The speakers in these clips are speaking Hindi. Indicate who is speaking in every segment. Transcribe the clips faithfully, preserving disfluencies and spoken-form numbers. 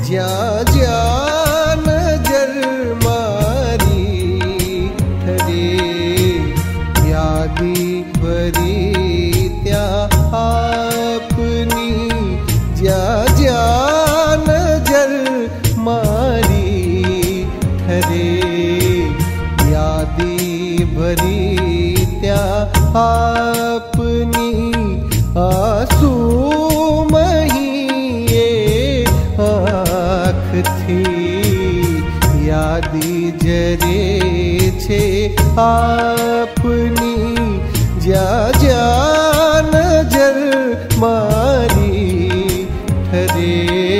Speaker 1: ज्या ज्या नजर मारी ठरे यादी भरी त्या आपनी ज्या ज्या नजर मारी ठरे यादी भरी त्या आपनी आंसू यादी जरे छे आपनी ज्या ज्या नजर मारी ठरे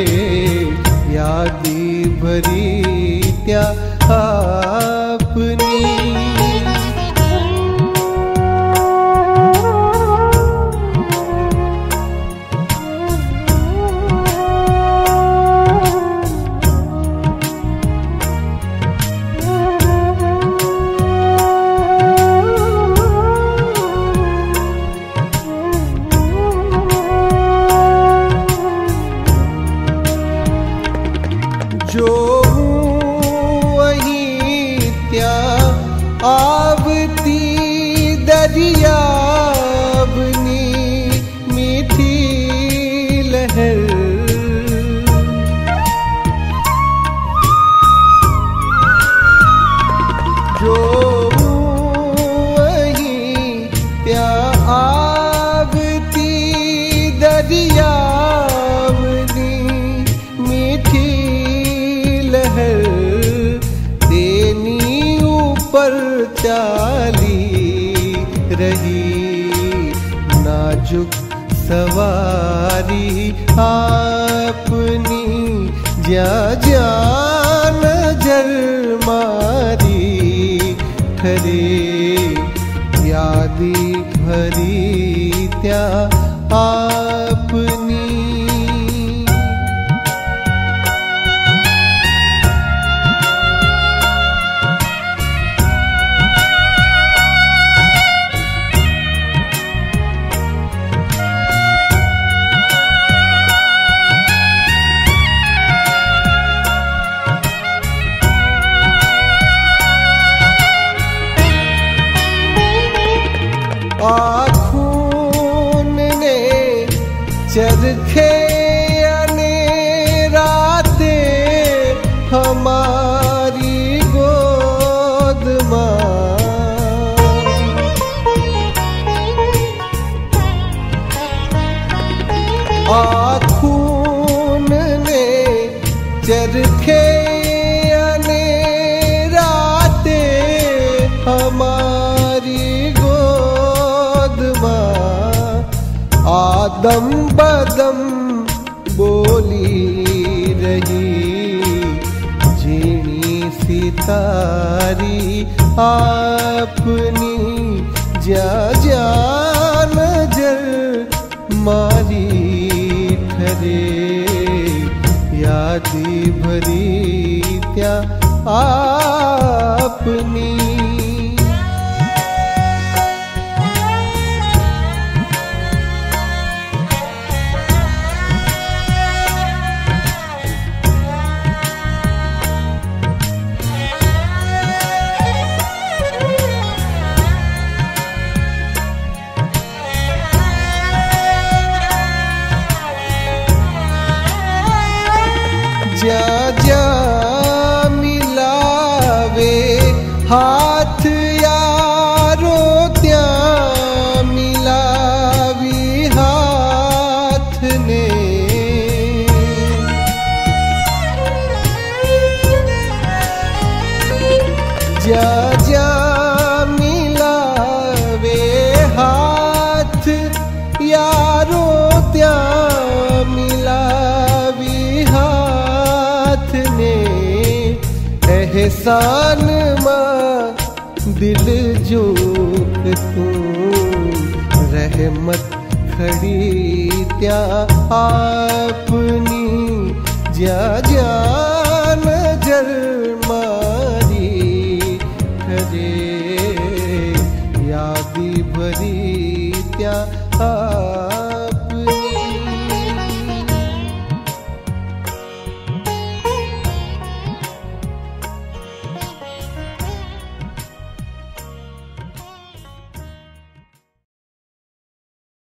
Speaker 1: यादी भरी त्या आपनी। जो वहीं त्या आवती दरिया बनी मीठी लहर जो वहीं त्या आवती दरिया तेनी ऊपर चाली रही नाजुक सवारी आपनी ज्या ज्या नजर मारी ठरे यादी भरी त्या आपनी। आँखों ने चरखे अने रातें हमारी गोद मां आँखों ने चरखे अने रातें हमारी आदम बदम बोली रही जीनी सितारी आपनी ज्या ज्या नजर मारी ठरे यादी भरी त्या आपनी। ज्या ज्या मिलावे हाथ यारो त्या मिलावी हाथ ने ज्या ज्या मिलावे हाथ यारो त्या मिलावी हाथ ने एहसान मां दिल जोक तू रहमत खड़ी त्या आपनी ज्या